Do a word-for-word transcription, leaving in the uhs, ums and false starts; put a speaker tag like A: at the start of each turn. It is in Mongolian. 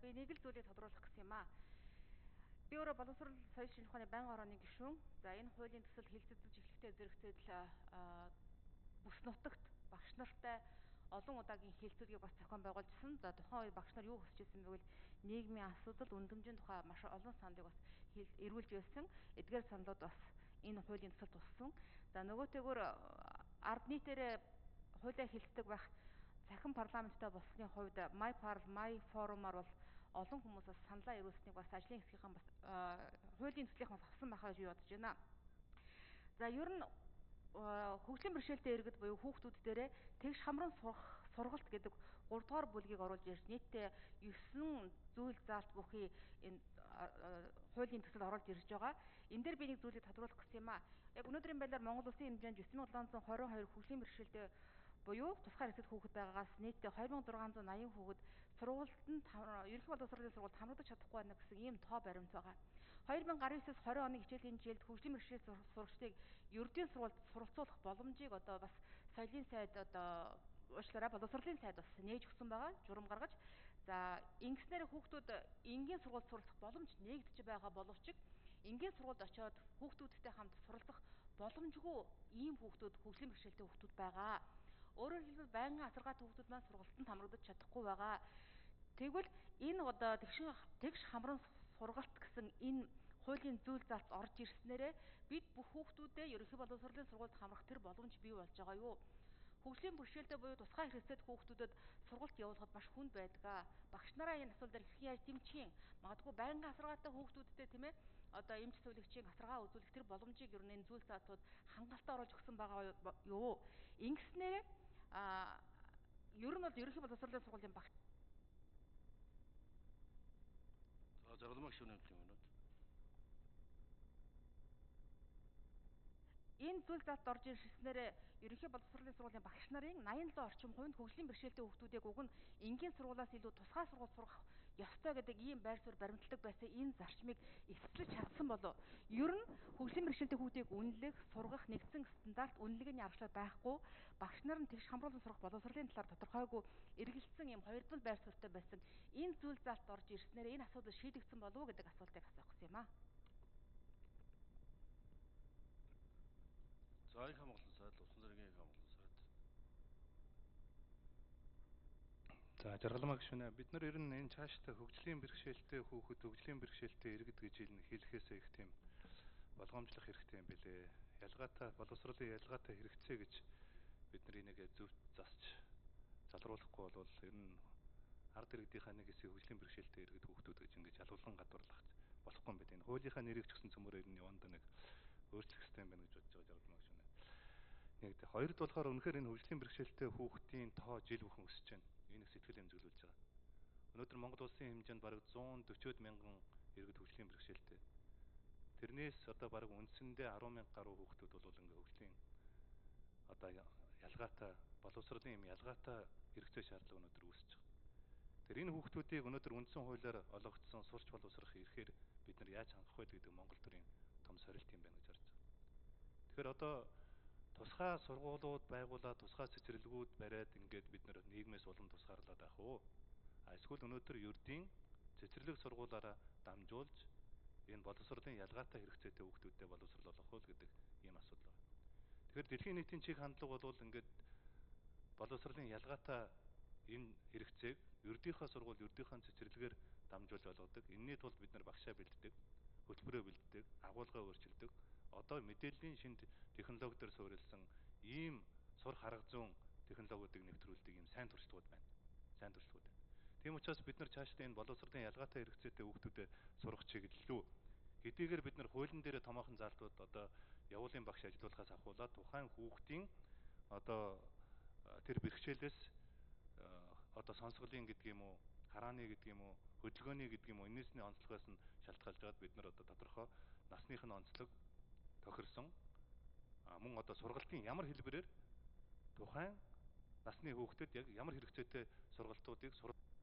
A: би нэг л зүйлийг тодруулах гэсэн юм аа. Би өөрөө боловсрол соёл шинжилгээ ухааны байнгын хорооны гишүүн. За энэ хуулийн төсөл хэлэлцэж эхлэхдээ зэрэгцээд л бүс нутагт багш нартай олон удаагийн хэлэлцүүлгийг бас зохион байгуулжсэн. За тухайн үед багш нар юу хүсэж ирсэн бэ гэвэл нийгмийн асуудал, үндэмжийн тухай маш олон саналыг бас эргүүлж байсан. Эдгээр саналууд бас энэ хуулийн төсөлд туссан. За нөгөөтэйгөр ард нийтээрээ хуулиа хэлэлцдэг байх цахим парламенттай болсны хувьд My Parl, My Forum-аар бол олон хүмүүс бас саналаа эрүүлсэнийг бас ажлын хэсгийнхэн бас хуулийн төслийнхэн бас авсан байхаа гэж бодож байна. За ер нь хөгжлийн бэрхшээлтэй иргэд буюу хүүхдүүд дээрээ тэгш хамран сурах сургалт гэдэг гурав дугаар бүлгийг оруулж ирж нийтдээ есөн зүйл заалт бүхий энэ хуулийн төсөл оруулж ирж байгаа. Энэ дээр би нэг зүйлийг тодруулах гэсэн юм аа. Яг өнөөдрийн байдлаар Монгол Улсын хэмжээнд девять thousand seven hundred twenty-two хөгжлийн бэрхшээлтэй буюу тусгай хэсэгт хүүхэд байгаагаас нийтдээ two thousand six hundred eighty хүүхэд сургуультанд ерөнхий боловсролын сургуульд хамрагдаж чадахгүй байна гэсэн ийм тоо баримт байгаа. two thousand nineteen-с twenty оны хичээлийн жилд хөгжлийн бэрхшээл сурагчдыг ердийн сургуульд суралцуулах боломжийг одоо бас соёлын сайд одоо уучлаарай боловсролын сайд бас нээж өгсөн байгаа журам гаргаж. За ингэснээр хүүхдүүд энгийн сургуульд суралцах боломж нээгдэж байгаа боловч энгийн сургуульд очиод хүүхдүүдтэй хамт суралцах боломжгүй ийм хүүхдүүд хөгжлийн бэрхшээлтэй хүүхдүүд байгаа. Өөрөөр хэлбэл байнгын асаргаатай хүүхдүүд маань сургалтанд хамрагдаж чадахгүй байгаа. Тэгвэл энэ одоо тэгш тэгш хамран сургалт гэсэн энэ хуулийн зүйл заалт орж ирснээрээ бид бүх хүүхдүүдээ ерөнхий боловсролын сургуульд хамрах тэр боломж бий болж байгаа юу? Хөгжлийн бэрхшээлтэй буюу тусгай хэрэгцээтэй хүүхдүүдэд сургалт явуулахад маш хүнд байдаг. Багш нараа энэ асуудал дээр хэрхэн яаж дэмжих юм? Магадгүй байнгын асаргаатай хүүхдүүдтэй тийм ээ одоо эмч зөвлөгчийн асаргаа үзүүлэх тэр боломжийг ер нь энэ зүйл заалтууд хангалттай оруулж өгсөн байгаа юу? Ингэснээр а ер нь бол ерөнхий боловсролын сургуулийн багш
B: За заргалмаа гишүүний минут.
A: Энэ зүйл заалт орж ирснээр ерөнхий боловсролын сургуулийн багш нарын ninety seven орчим хувьд хөгжлийн бэрхшээлтэй хүүхдүүдийг уг нь энгийн сургуулиас илүү тусгай сургууль сурах ёстой гэдэг ийм байр суурь баримтлагдаг байсан энэ зарчмыг эсэлж чадсан болов. Ер нь хөгжлийн бэрхшээлтэй хүүхдийг үнэлэх, сургах нэгдсэн стандарт үнэлгээний аргачлал байхгүй, багш нар нь тэгш хамруулан сурах боловсролын талаар тодорхойгүй эргэлзсэн ийм хоёр дол байр суурьтай байсан. Энэ зүйл заалт орж ирснээр энэ асуудал шийдэгдсэн болов уу гэдэг асуултыг асуух гэсэн юм аа.
B: За их хамгаалсан сайд, усан зэргийн их хамгаалсан сайд.
C: За жаргалмаа гишүүнэ бид нар ер нь энэ цаашдаа хөгжлийн бэрхшээлтэй хүүхэд хөгжлийн бэрхшээлтэй иргэд гэж хэлэхээс их тийм болгоомжлох хэрэгтэй юм билээ. Ялгаатай боловсролын ялгаатай хэрэгцээ гэж бид нар энийг зөв засч залруулахгүй бол ер нь ард иргэдийнхаа нэг хэсэг хөгжлийн бэрхшээлтэй иргэд хүүхдүүд гэж ингэж алуулан гадуурлах болохгүй юм байна. Энэ хуулийнхаа нэрийг ч гэсэн цөмөр ер нь яванда нэг өөрчлөх хэрэгтэй юм байна гэж бодож байгаа жаргалмаа гишүүнэ. Нэг хоёрд болохоор үнэхээр энэ хөгжлийн бэрхшээлтэй хүүхдийн тоо жил бүхэн өсөж байна. Энэ их сэтгэл хэмжүүлүүлж байгаа. Өнөөдөр Монгол улсын хэмжээнд бараг one hundred forty мянган иргэд хөгжлийн бэрхшээлтэй. Тэрнээс одоо бараг үндсэндээ ten мянга гаруй хүүхдүүд бол ингээ хөгжлийн одоо ялгаатай боловсролын юм ялгаатай хэрэгцээ шаардлага өнөөдөр үүсэж байгаа. Тэр энэ хүүхдүүдийг өнөөдөр үндсэн хуулиар олгогдсон сурч боловсрох эрхээр бид нар яаж хангах вэ гэдэг Монгол төрийн том сорилт юм байна гэж харж байгаа. Тэгэхээр одоо тусгай сургуулиуд байгуулаад тусгай цэцэрлэгүүд бариад ингээд бид нар нийгмээс улам тусгаарлаад байх уу? А эсвэл өнөөдөр ердийн цэцэрлэг сургуулаараа дамжуулж энэ боловсролын ялгаатай хэрэгцээтэй хүүхдүүдэд боловсрол олгох уу гэдэг ийм асуудал байна. Тэгэхээр дэлхийн нийтийн чиг хандлага бол ингээд боловсролын ялгаатай энэ хэрэгцээг ердийнхаа сургууль ердийнхаа цэцэрлэгээр дамжуулж олгодог. Энэний тулд бид нар багшаа бэлддэг, хөтөлбөрөө бэлддэг, агуулгаа өөрчилдөг. Одоо мэдээллийн шинж технологиор суурилсан ийм сурах арга зүйн технологиудыг нэвтрүүлдэг ийм сайн туршлагууд байна. Сайн туршлагууд байна. Тийм учраас бид нар цаашдаа энэ боловсролын ялгаатай хэрэгцээтэй хүүхдүүдэд сурах чиглэлүү хэдийгээр бид нар хуулийн дээр томоохон заалтууд одоо явуулын багш ажилуулахаас ахуулаад тухайн хүүхдийн одоо тэр бэрхшээлээс одоо сонсголын гэдэг юм уу, харааны гэдэг юм уу, хөдөлгөөний гэдэг юм уу, энэсний онцлогоос нь шалтгаалж байгаад бид нар одоо тодорхой насных нь онцлог тохирсон мөн одоо сургалтын ямар хэлбэрээр тухайн насны хүүхдэд яг ямар хэрэгцээтэй сургалтуудыг